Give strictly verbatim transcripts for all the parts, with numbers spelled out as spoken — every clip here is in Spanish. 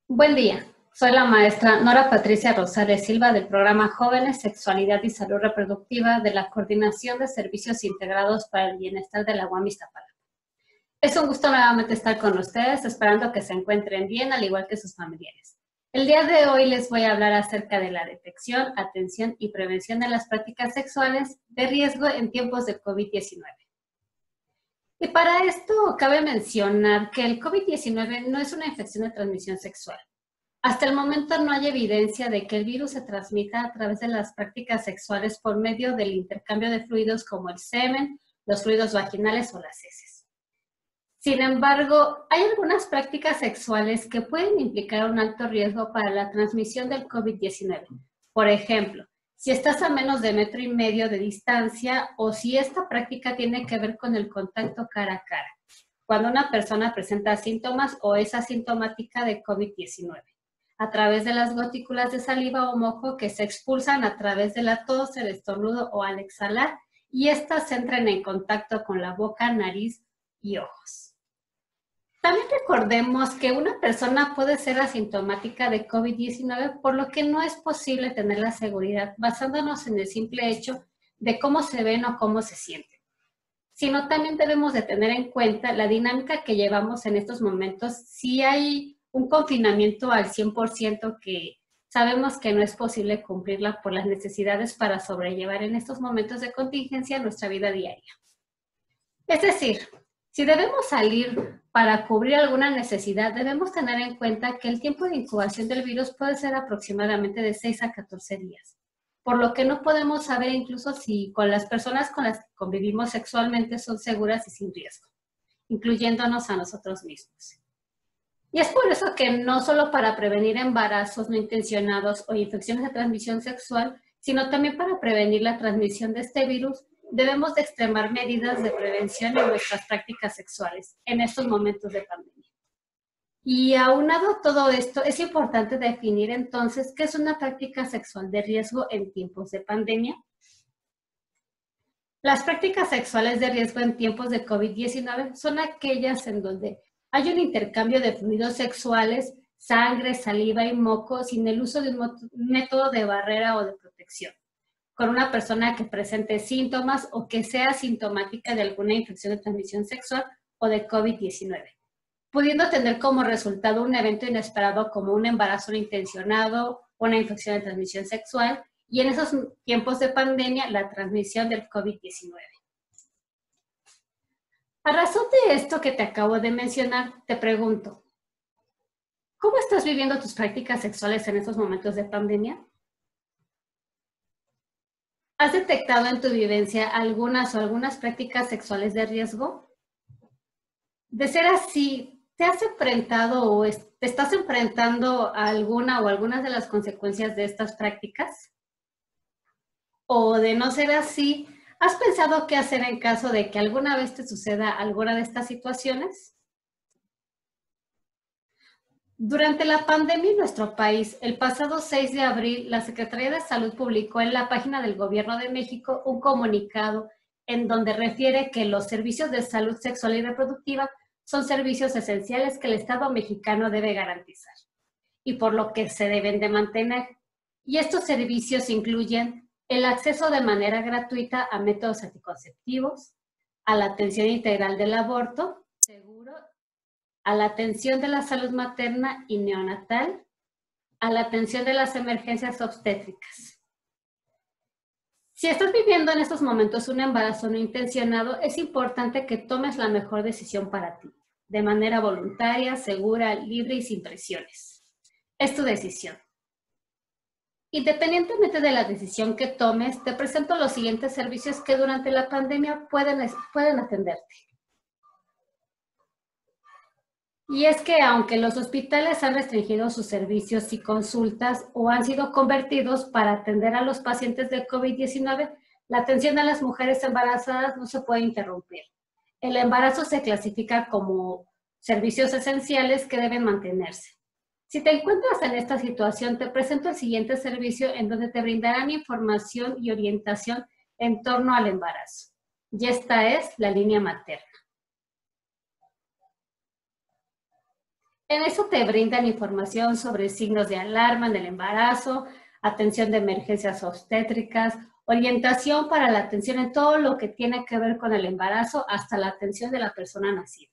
Buen día, soy la maestra Nora Patricia Rosales Silva del programa Jóvenes, Sexualidad y Salud Reproductiva de la Coordinación de Servicios Integrados para el Bienestar de la U A M Iztapalapa. Es un gusto nuevamente estar con ustedes, esperando que se encuentren bien, al igual que sus familiares. El día de hoy les voy a hablar acerca de la detección, atención y prevención de las prácticas sexuales de riesgo en tiempos de COVID diecinueve. Y para esto cabe mencionar que el COVID diecinueve no es una infección de transmisión sexual. Hasta el momento no hay evidencia de que el virus se transmita a través de las prácticas sexuales por medio del intercambio de fluidos como el semen, los fluidos vaginales o las heces. Sin embargo, hay algunas prácticas sexuales que pueden implicar un alto riesgo para la transmisión del COVID diecinueve. Por ejemplo, si estás a menos de metro y medio de distancia o si esta práctica tiene que ver con el contacto cara a cara, cuando una persona presenta síntomas o es asintomática de COVID diecinueve, a través de las gotículas de saliva o moco que se expulsan a través de la tos, el estornudo o al exhalar, y estas entran en contacto con la boca, nariz y ojos. También recordemos que una persona puede ser asintomática de COVID diecinueve, por lo que no es posible tener la seguridad basándonos en el simple hecho de cómo se ven o cómo se sienten, sino también debemos de tener en cuenta la dinámica que llevamos en estos momentos. Si hay un confinamiento al cien por ciento que sabemos que no es posible cumplirla por las necesidades para sobrellevar en estos momentos de contingencia nuestra vida diaria. Es decir, si debemos salir para cubrir alguna necesidad, debemos tener en cuenta que el tiempo de incubación del virus puede ser aproximadamente de seis a catorce días, por lo que no podemos saber incluso si con las personas con las que convivimos sexualmente son seguras y sin riesgo, incluyéndonos a nosotros mismos. Y es por eso que no solo para prevenir embarazos no intencionados o infecciones de transmisión sexual, sino también para prevenir la transmisión de este virus, debemos de extremar medidas de prevención en nuestras prácticas sexuales en estos momentos de pandemia. Y aunado a todo esto, es importante definir entonces qué es una práctica sexual de riesgo en tiempos de pandemia. Las prácticas sexuales de riesgo en tiempos de COVID diecinueve son aquellas en donde hay un intercambio de fluidos sexuales, sangre, saliva y moco sin el uso de un método de barrera o de protección, con una persona que presente síntomas o que sea sintomática de alguna infección de transmisión sexual o de COVID diecinueve, pudiendo tener como resultado un evento inesperado como un embarazo no intencionado, una infección de transmisión sexual y en esos tiempos de pandemia la transmisión del COVID diecinueve. A razón de esto que te acabo de mencionar, te pregunto, ¿cómo estás viviendo tus prácticas sexuales en estos momentos de pandemia? ¿Has detectado en tu vivencia algunas o algunas prácticas sexuales de riesgo? De ser así, ¿te has enfrentado o te estás enfrentando a alguna o algunas de las consecuencias de estas prácticas? O de no ser así, ¿has pensado qué hacer en caso de que alguna vez te suceda alguna de estas situaciones? Durante la pandemia en nuestro país, el pasado seis de abril, la Secretaría de Salud publicó en la página del Gobierno de México un comunicado en donde refiere que los servicios de salud sexual y reproductiva son servicios esenciales que el Estado mexicano debe garantizar y por lo que se deben de mantener. Y estos servicios incluyen el acceso de manera gratuita a métodos anticonceptivos, a la atención integral del aborto seguro, a la atención de la salud materna y neonatal, a la atención de las emergencias obstétricas. Si estás viviendo en estos momentos un embarazo no intencionado, es importante que tomes la mejor decisión para ti, de manera voluntaria, segura, libre y sin presiones. Es tu decisión. Independientemente de la decisión que tomes, te presento los siguientes servicios que durante la pandemia pueden, pueden atenderte. Y es que aunque los hospitales han restringido sus servicios y consultas o han sido convertidos para atender a los pacientes de COVID diecinueve, la atención a las mujeres embarazadas no se puede interrumpir. El embarazo se clasifica como servicios esenciales que deben mantenerse. Si te encuentras en esta situación, te presento el siguiente servicio en donde te brindarán información y orientación en torno al embarazo. Y esta es la línea materna. En eso te brindan información sobre signos de alarma en el embarazo, atención de emergencias obstétricas, orientación para la atención en todo lo que tiene que ver con el embarazo hasta la atención de la persona nacida.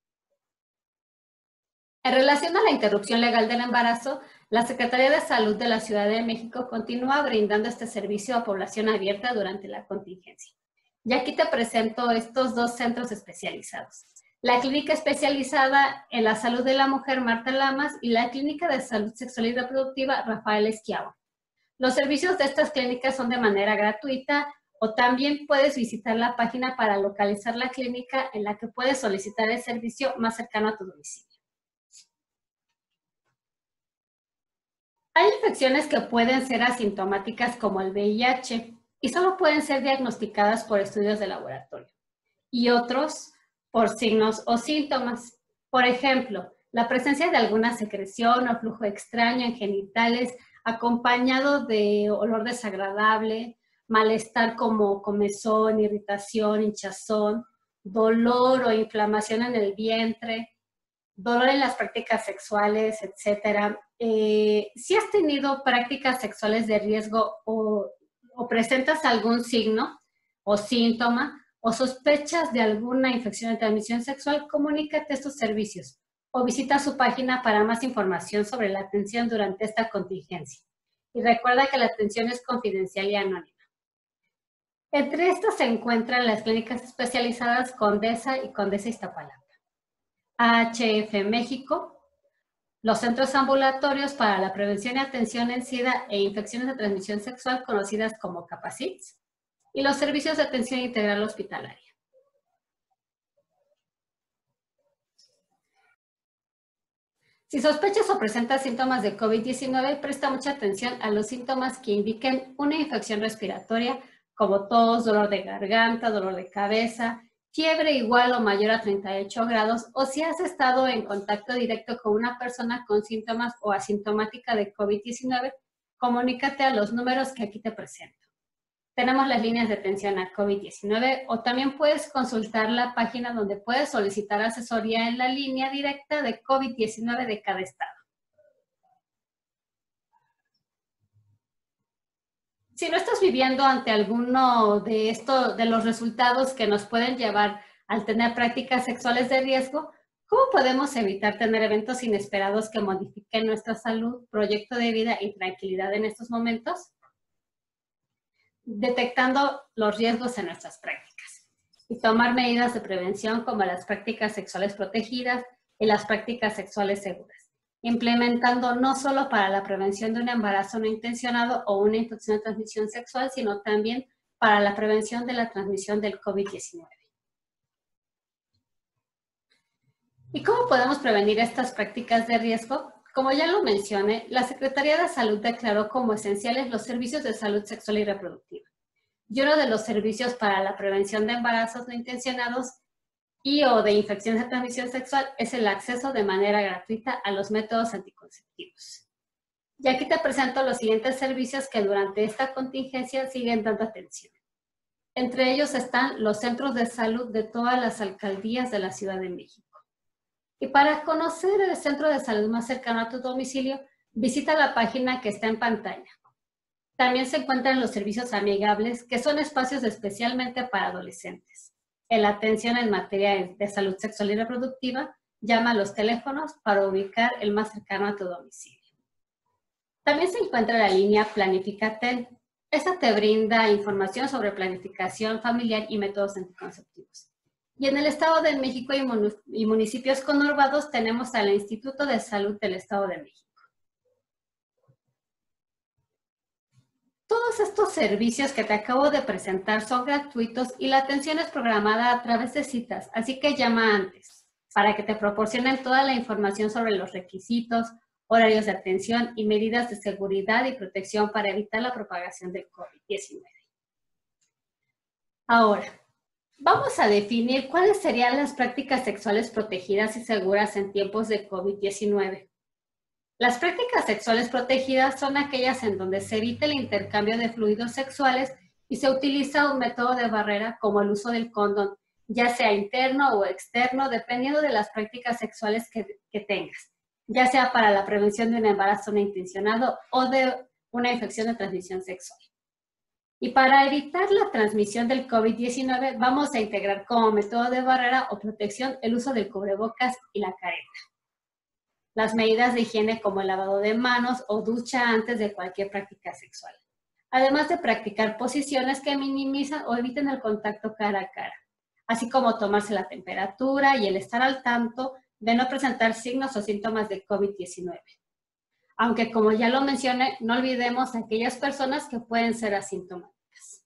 En relación a la interrupción legal del embarazo, la Secretaría de Salud de la Ciudad de México continúa brindando este servicio a población abierta durante la contingencia. Y aquí te presento estos dos centros especializados. La Clínica Especializada en la Salud de la Mujer Marta Lamas y la Clínica de Salud Sexual y Reproductiva Rafael Esquiava. Los servicios de estas clínicas son de manera gratuita o también puedes visitar la página para localizar la clínica en la que puedes solicitar el servicio más cercano a tu domicilio. Hay infecciones que pueden ser asintomáticas como el V I H y solo pueden ser diagnosticadas por estudios de laboratorio y otros por signos o síntomas. Por ejemplo, la presencia de alguna secreción o flujo extraño en genitales acompañado de olor desagradable, malestar como comezón, irritación, hinchazón, dolor o inflamación en el vientre, dolor en las prácticas sexuales, etcétera. Eh, si has tenido prácticas sexuales de riesgo o, o presentas algún signo o síntoma o sospechas de alguna infección de transmisión sexual, comunícate a estos servicios o visita su página para más información sobre la atención durante esta contingencia. Y recuerda que la atención es confidencial y anónima. Entre estas se encuentran las clínicas especializadas Condesa y Condesa Iztapalapa, A H F México, los centros ambulatorios para la prevención y atención en SIDA e infecciones de transmisión sexual conocidas como CAPACITS, y los servicios de atención integral hospitalaria. Si sospechas o presentas síntomas de COVID diecinueve, presta mucha atención a los síntomas que indiquen una infección respiratoria, como tos, dolor de garganta, dolor de cabeza, fiebre igual o mayor a treinta y ocho grados, o si has estado en contacto directo con una persona con síntomas o asintomática de COVID diecinueve, comunícate a los números que aquí te presento. Tenemos las líneas de atención a COVID diecinueve o también puedes consultar la página donde puedes solicitar asesoría en la línea directa de COVID diecinueve de cada estado. Si no estás viviendo ante alguno de, esto, de los resultados que nos pueden llevar al tener prácticas sexuales de riesgo, ¿cómo podemos evitar tener eventos inesperados que modifiquen nuestra salud, proyecto de vida y tranquilidad en estos momentos? Detectando los riesgos en nuestras prácticas y tomar medidas de prevención como las prácticas sexuales protegidas y las prácticas sexuales seguras, implementando no solo para la prevención de un embarazo no intencionado o una infección de transmisión sexual, sino también para la prevención de la transmisión del COVID diecinueve. ¿Y cómo podemos prevenir estas prácticas de riesgo? Como ya lo mencioné, la Secretaría de Salud declaró como esenciales los servicios de salud sexual y reproductiva. Y uno de los servicios para la prevención de embarazos no intencionados y o de infecciones de transmisión sexual es el acceso de manera gratuita a los métodos anticonceptivos. Y aquí te presento los siguientes servicios que durante esta contingencia siguen dando atención. Entre ellos están los centros de salud de todas las alcaldías de la Ciudad de México. Y para conocer el centro de salud más cercano a tu domicilio, visita la página que está en pantalla. También se encuentran los servicios amigables, que son espacios especialmente para adolescentes. En la atención en materia de salud sexual y reproductiva, llama a los teléfonos para ubicar el más cercano a tu domicilio. También se encuentra la línea Planificatel. Esta te brinda información sobre planificación familiar y métodos anticonceptivos. Y en el Estado de México y municipios conurbados tenemos al Instituto de Salud del Estado de México. Todos estos servicios que te acabo de presentar son gratuitos y la atención es programada a través de citas, así que llama antes para que te proporcionen toda la información sobre los requisitos, horarios de atención y medidas de seguridad y protección para evitar la propagación del COVID diecinueve. Ahora, vamos a definir cuáles serían las prácticas sexuales protegidas y seguras en tiempos de COVID diecinueve. Las prácticas sexuales protegidas son aquellas en donde se evita el intercambio de fluidos sexuales y se utiliza un método de barrera como el uso del condón, ya sea interno o externo, dependiendo de las prácticas sexuales que, que tengas. ya sea para la prevención de un embarazo no intencionado o de una infección de transmisión sexual. Y para evitar la transmisión del COVID diecinueve, vamos a integrar como método de barrera o protección el uso del cubrebocas y la careta. Las medidas de higiene como el lavado de manos o ducha antes de cualquier práctica sexual. Además de practicar posiciones que minimizan o eviten el contacto cara a cara, así como tomarse la temperatura y el estar al tanto de no presentar signos o síntomas de COVID diecinueve. Aunque, como ya lo mencioné, no olvidemos a aquellas personas que pueden ser asintomáticas.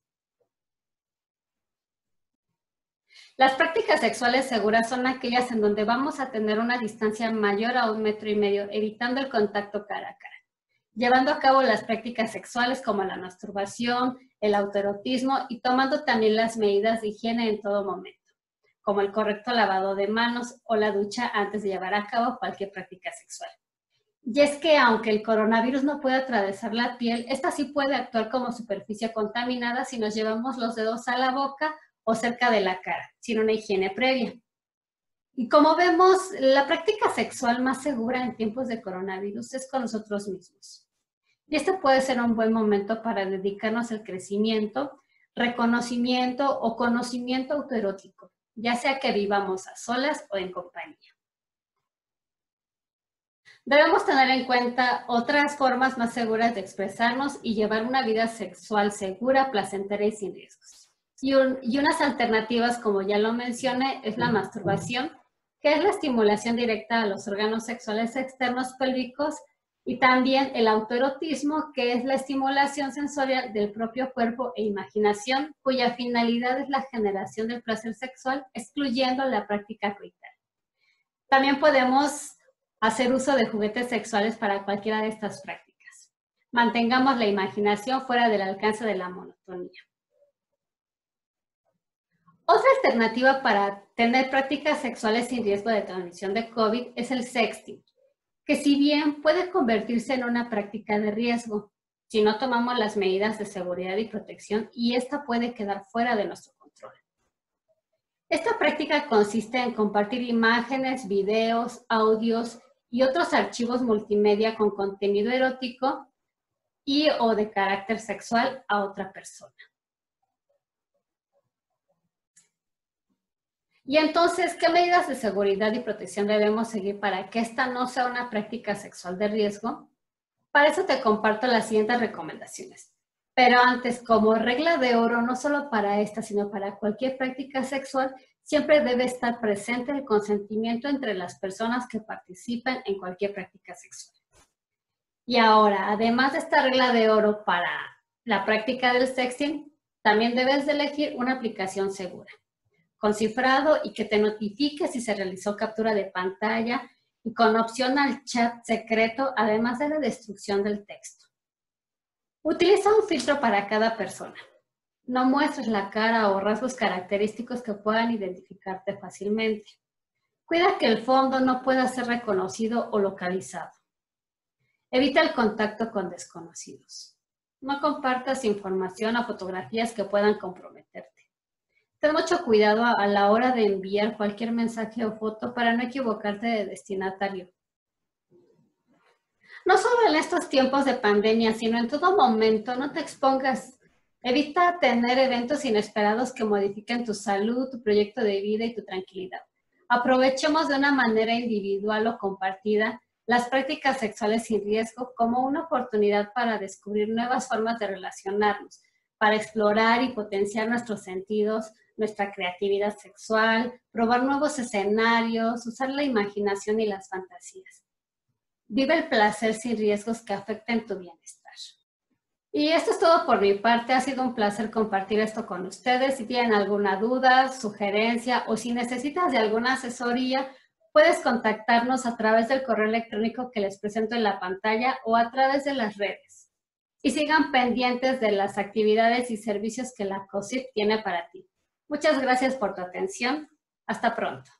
Las prácticas sexuales seguras son aquellas en donde vamos a tener una distancia mayor a un metro y medio, evitando el contacto cara a cara, llevando a cabo las prácticas sexuales como la masturbación, el autoerotismo y tomando también las medidas de higiene en todo momento, como el correcto lavado de manos o la ducha antes de llevar a cabo cualquier práctica sexual. Y es que aunque el coronavirus no puede atravesar la piel, esta sí puede actuar como superficie contaminada si nos llevamos los dedos a la boca o cerca de la cara, sin una higiene previa. Y como vemos, la práctica sexual más segura en tiempos de coronavirus es con nosotros mismos. Y este puede ser un buen momento para dedicarnos al crecimiento, reconocimiento o conocimiento autoerótico, ya sea que vivamos a solas o en compañía. Debemos tener en cuenta otras formas más seguras de expresarnos y llevar una vida sexual segura, placentera y sin riesgos. Y, un, y unas alternativas, como ya lo mencioné, es la masturbación, que es la estimulación directa a los órganos sexuales externos pélvicos, y también el autoerotismo, que es la estimulación sensorial del propio cuerpo e imaginación, cuya finalidad es la generación del placer sexual, excluyendo la práctica coital. También podemos hacer uso de juguetes sexuales para cualquiera de estas prácticas. Mantengamos la imaginación fuera del alcance de la monotonía. Otra alternativa para tener prácticas sexuales sin riesgo de transmisión de COVID es el sexting, que si bien puede convertirse en una práctica de riesgo, si no tomamos las medidas de seguridad y protección, y esta puede quedar fuera de nuestro control. Esta práctica consiste en compartir imágenes, videos, audios y otros archivos multimedia con contenido erótico y o de carácter sexual a otra persona. Y entonces, ¿qué medidas de seguridad y protección debemos seguir para que esta no sea una práctica sexual de riesgo? Para eso te comparto las siguientes recomendaciones. Pero antes, como regla de oro, no solo para esta, sino para cualquier práctica sexual, siempre debe estar presente el consentimiento entre las personas que participen en cualquier práctica sexual. Y ahora, además de esta regla de oro para la práctica del sexting, también debes de elegir una aplicación segura, con cifrado y que te notifique si se realizó captura de pantalla y con opción al chat secreto, además de la destrucción del texto. Utiliza un filtro para cada persona. No muestres la cara o rasgos característicos que puedan identificarte fácilmente. Cuida que el fondo no pueda ser reconocido o localizado. Evita el contacto con desconocidos. No compartas información o fotografías que puedan comprometerte. Ten mucho cuidado a la hora de enviar cualquier mensaje o foto para no equivocarte de destinatario. No solo en estos tiempos de pandemia, sino en todo momento, no te expongas. Evita tener eventos inesperados que modifiquen tu salud, tu proyecto de vida y tu tranquilidad. Aprovechemos de una manera individual o compartida las prácticas sexuales sin riesgo como una oportunidad para descubrir nuevas formas de relacionarnos, para explorar y potenciar nuestros sentidos, nuestra creatividad sexual, probar nuevos escenarios, usar la imaginación y las fantasías. Vive el placer sin riesgos que afecten tu bienestar. Y esto es todo por mi parte. Ha sido un placer compartir esto con ustedes. Si tienen alguna duda, sugerencia o si necesitas de alguna asesoría, puedes contactarnos a través del correo electrónico que les presento en la pantalla o a través de las redes. Y sigan pendientes de las actividades y servicios que la COSIP tiene para ti. Muchas gracias por tu atención. Hasta pronto.